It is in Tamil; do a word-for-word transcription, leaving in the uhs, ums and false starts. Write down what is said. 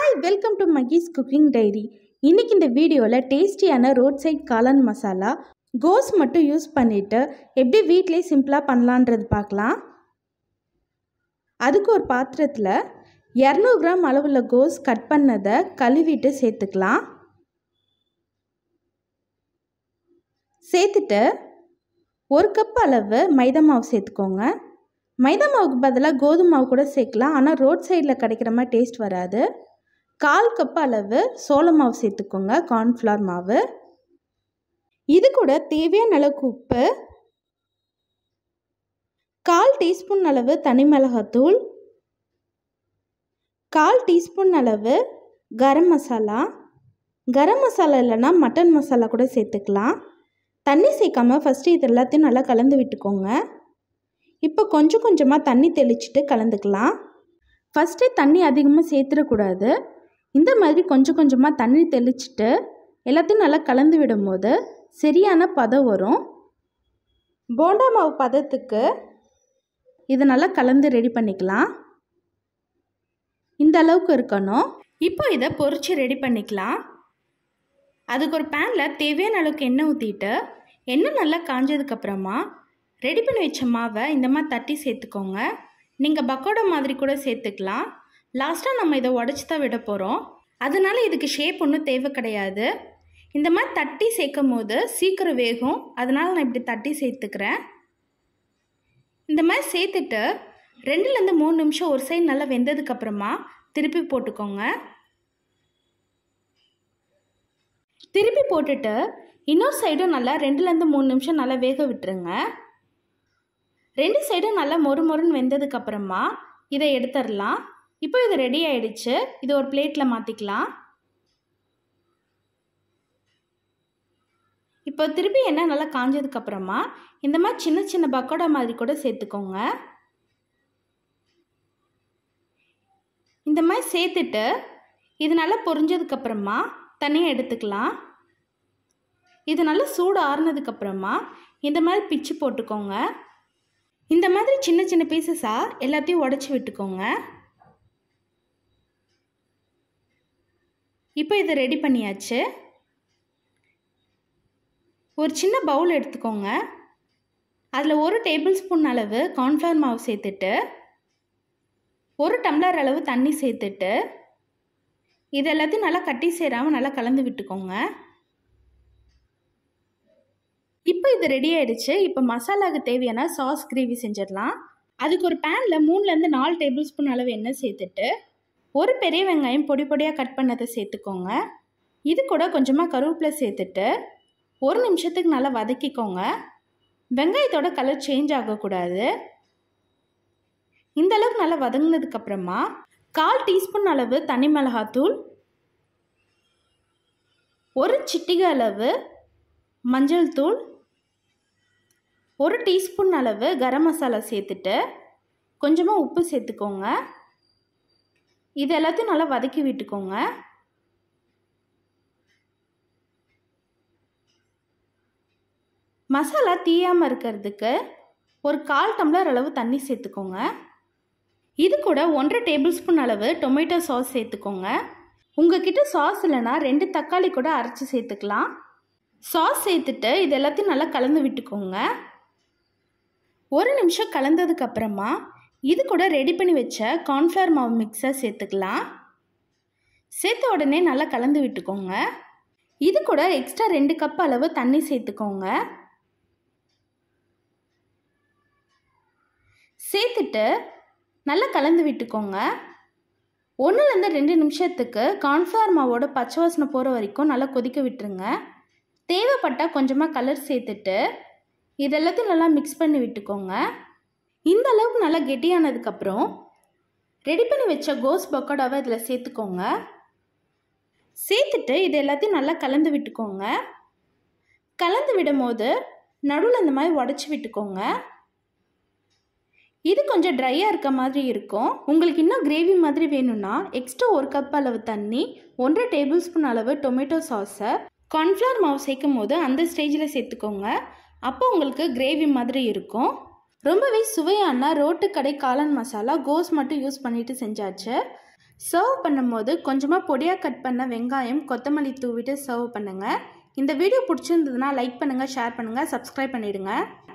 Hi, welcome to Maggie's Cooking Diary. இன்னைக்கு இந்த வீடியோவில் டேஸ்டியான ரோட் சைட் காளான் மசாலா கோஸ் மட்டும் யூஸ் பண்ணிவிட்டு எப்படி வீட்டிலே சிம்பிளாக பண்ணலான்றது பார்க்கலாம். அதுக்கு ஒரு பாத்திரத்தில் இரநூறு கிராம் அளவுள்ள கோஸ் கட் பண்ணதை கழுவிட்டு சேர்த்துக்கலாம். சேர்த்துட்டு ஒரு கப் அளவு மைதா மாவு சேர்த்துக்கோங்க. மைதா மாவுக்கு பதிலாக கோதுமை மாவு கூட சேர்க்கலாம், ஆனால் ரோட் சைடில் கிடைக்கிற மாதிரி டேஸ்ட் வராது. கால் கப் அளவு சோள மாவு சேர்த்துக்கோங்க, கார்ன்ஃப்ளவர் மாவு. இது கூட தேவையான அளவுக்கு உப்பு, கால் டீஸ்பூன் அளவு தனி மிளகாத்தூள், கால் டீஸ்பூன் அளவு கரம் மசாலா. கரம் மசாலா இல்லைன்னா மட்டன் மசாலா கூட சேர்த்துக்கலாம். தண்ணி சேர்க்காமல் ஃபஸ்ட்டு இது எல்லாத்தையும் நல்லா கலந்து விட்டுக்கோங்க. இப்போ கொஞ்சம் கொஞ்சமாக தண்ணி தெளிச்சுட்டு கலந்துக்கலாம். ஃபஸ்ட்டே தண்ணி அதிகமாக சேர்த்துடக்கூடாது. இந்த மாதிரி கொஞ்சம் கொஞ்சமாக தண்ணி தெளிச்சுட்டு எல்லாத்தையும் நல்லா கலந்து விடும் போது சரியான பதம் வரும். போண்டா மாவு பதத்துக்கு இதை நல்லா கலந்து ரெடி பண்ணிக்கலாம். இந்த அளவுக்கு இருக்கணும். இப்போ இதை பொரிச்சு ரெடி பண்ணிக்கலாம். அதுக்கு ஒரு பேனில் தேவையான அளவுக்கு எண்ணெய் ஊற்றிட்டு எண்ணெய் நல்லா காஞ்சதுக்கப்புறமா ரெடி பண்ணி வச்ச மாவை இந்த மாதிரி தட்டி சேர்த்துக்கோங்க. நீங்கள் பக்கோடா மாதிரி கூட சேர்த்துக்கலாம். லாஸ்ட்டாக நம்ம இதை உடச்சி தான் விட போகிறோம், அதனால் இதுக்கு ஷேப் ஒன்றும் தேவை கிடையாது. இந்த மாதிரி தட்டி சேர்க்கும் போது சீக்கிரம் வேகும், அதனால் நான் இப்படி தட்டி சேர்த்துக்கிறேன். இந்த மாதிரி சேர்த்துட்டு ரெண்டுலேருந்து மூணு நிமிஷம் ஒரு சைடு நல்லா வெந்ததுக்கப்புறமா திருப்பி போட்டுக்கோங்க. திருப்பி போட்டுட்டு இன்னொரு சைடும் நல்லா ரெண்டுலேருந்து மூணு நிமிஷம் நல்லா வேக விட்டுருங்க. ரெண்டு சைடும் நல்லா மொறு மொறுன்னு வெந்ததுக்கப்புறமா இதை எடுத்துடலாம். இப்போ இது ரெடி ஆகிடுச்சு. இது ஒரு பிளேட்டில் மாற்றிக்கலாம். இப்போ திருப்பி எண்ணெய் நல்லா காஞ்சதுக்கப்புறமா இந்த மாதிரி சின்ன சின்ன பக்கோடா மாதிரி கூட சேர்த்துக்கோங்க. இந்த மாதிரி சேர்த்துட்டு இது நல்லா பொரிஞ்சதுக்கப்புறமா தனியாக எடுத்துக்கலாம். இது நல்லா சூடு ஆறுனதுக்கப்புறமா இந்த மாதிரி பிச்சு போட்டுக்கோங்க. இந்த மாதிரி சின்ன சின்ன பீசஸாக எல்லாத்தையும் உடச்சி விட்டுக்கோங்க. இப்போ இதை ரெடி பண்ணியாச்சு. ஒரு சின்ன பவுல் எடுத்துக்கோங்க. அதில் ஒரு டேபிள் ஸ்பூன் அளவு கார்ன்ஃப்ளவர் மாவு சேர்த்துட்டு ஒரு டம்ளர் அளவு தண்ணி சேர்த்துட்டு இது எல்லாத்தையும் நல்லா கட்டி சேராமல் நல்லா கலந்து விட்டுக்கோங்க. இப்போ இது ரெடி ஆகிடுச்சு. இப்போ மசாலாவுக்கு தேவையான சாஸ் கிரேவி செஞ்சிடலாம். அதுக்கு ஒரு பேனில் மூணுலேருந்து நாலு டேபிள் ஸ்பூன் அளவு எண்ணெய் சேர்த்துட்டு ஒரு பெரிய வெங்காயம் பொடி பொடியாக கட் பண்ணதை சேர்த்துக்கோங்க. இது கூட கொஞ்சமாக கருவேப்பிலை சேர்த்துட்டு ஒரு நிமிஷத்துக்கு நல்லா வதக்கிக்கோங்க. வெங்காயத்தோட கலர் சேஞ்ச் ஆகக்கூடாது. இந்த அளவுக்கு நல்லா வதங்கினதுக்கப்புறமா கால் டீஸ்பூன் அளவு தனி மிளகாத்தூள், ஒரு சிட்டிகை அளவு மஞ்சள் தூள், ஒரு டீஸ்பூன் அளவு கரம் மசாலா சேர்த்துட்டு கொஞ்சமாக உப்பு சேர்த்துக்கோங்க. இது எல்லாத்தையும் நல்லா வதக்கி விட்டுக்கோங்க. மசாலா தீயாமல் இருக்கிறதுக்கு ஒரு கால் டம்ளர் அளவு தண்ணி சேர்த்துக்கோங்க. இது கூட ஒன்றரை டேபிள் ஸ்பூன் அளவு டொமேட்டோ சாஸ் சேர்த்துக்கோங்க. உங்ககிட்ட சாஸ் இல்லைன்னா ரெண்டு தக்காளி கூட அரைச்சி சேர்த்துக்கலாம். சாஸ் சேர்த்துட்டு இது எல்லாத்தையும் நல்லா கலந்து விட்டுக்கோங்க. ஒரு நிமிஷம் கலந்ததுக்கப்புறமா இது கூட ரெடி பண்ணி வச்ச கார்ன்ஃப்ளவர் மாவு மிக்ஸை சேர்த்துக்கலாம். சேர்த்த உடனே நல்லா கலந்து விட்டுக்கோங்க. இது கூட எக்ஸ்ட்ரா ரெண்டு கப் அளவு தண்ணி சேர்த்துக்கோங்க. சேர்த்துட்டு நல்லா கலந்து விட்டுக்கோங்க. ஒன்றுலேருந்து ரெண்டு நிமிஷத்துக்கு கார்ன்ஃப்ளவர் மாவோட பச்சை வாசனை போகிற வரைக்கும் நல்லா கொதிக்க விட்டுருங்க. தேவைப்பட்டால் கொஞ்சமாக கலர் சேர்த்துட்டு இது எல்லாத்தையும் நல்லா மிக்ஸ் பண்ணி விட்டுக்கோங்க. இந்த அளவுக்கு நல்லா கெட்டியானதுக்கப்புறம் ரெடி பண்ணி வச்ச கோஸ் பக்கோடாவை இதில் சேர்த்துக்கோங்க. சேர்த்துட்டு இது எல்லாத்தையும் நல்லா கலந்து விட்டுக்கோங்க. கலந்து விடும் போது நடுவில் இந்த மாதிரி உடச்சி விட்டுக்கோங்க. இது கொஞ்சம் ட்ரையாக இருக்க மாதிரி இருக்கும். உங்களுக்கு இன்னும் கிரேவி மாதிரி வேணும்னா எக்ஸ்ட்ரா ஒரு கப் அளவு தண்ணி, ஒன்றரை டேபிள் ஸ்பூன் அளவு டொமேட்டோ சாஸை கார்ன்ஃப்ளவர் மாவு சேர்க்கும் போது அந்த ஸ்டேஜில் சேர்த்துக்கோங்க. அப்போ உங்களுக்கு கிரேவி மாதிரி இருக்கும். ரொம்பவே சுவையான ரோட்டு கடை காளான் மசாலா கோஸ் மட்டும் யூஸ் பண்ணிவிட்டு செஞ்சாச்சு. சர்வ் பண்ணும்போது கொஞ்சமாக பொடியாக கட் பண்ண வெங்காயம் கொத்தமல்லி தூவிட்டு சர்வ் பண்ணுங்கள். இந்த வீடியோ பிடிச்சிருந்ததுன்னா லைக் பண்ணுங்கள், ஷேர் பண்ணுங்கள், சப்ஸ்கிரைப் பண்ணிவிடுங்க.